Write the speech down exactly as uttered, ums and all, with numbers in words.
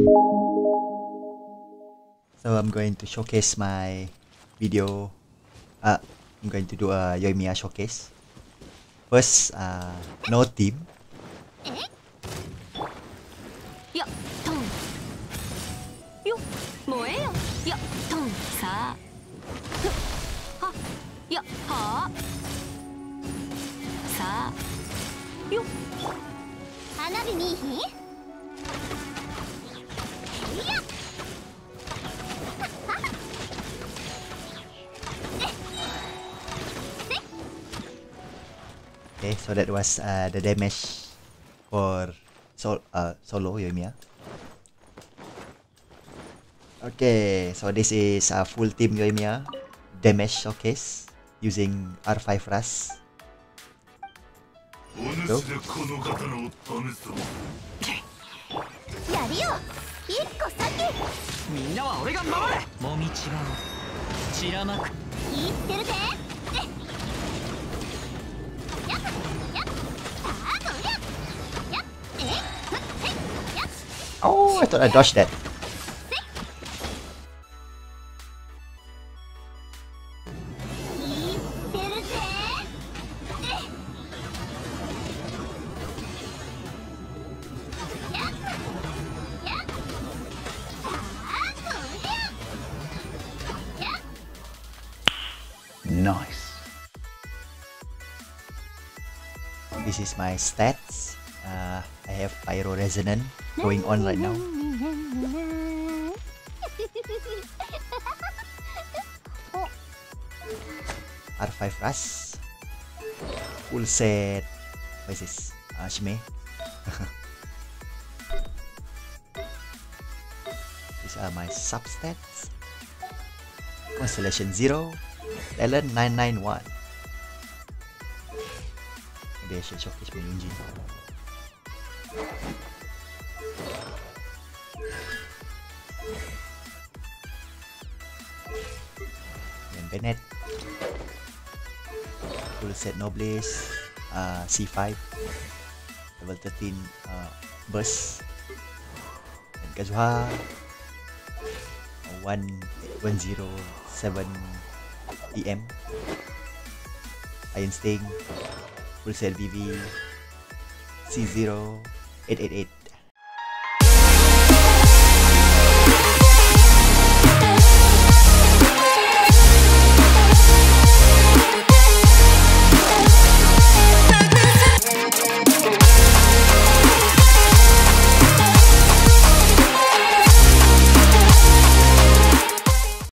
So I'm going to showcase my video. Uh, I'm going to do a Yoimiya showcase. First, uh, no team. Okay, so that was uh, the damage for sol uh, solo Yoimiya. Okay, so this is a full team Yoimiya damage showcase using R five Rush. Go. Oh, I thought I dodged that. Nice. This is my stats. Uh, I have Pyro Resonant going on right now. R five Rush. Full set. What is this? Uh, Shime. These are my substats. Constellation zero. Talent nine nine one. Maybe I should showcase my Yunjin. Then Bennett. Full set Nobles. Uh, C five. Level thirteen uh, burst. And Kazuha. one one zero seven E M. Iron Sting. Full set V V. C zero eight eight eight.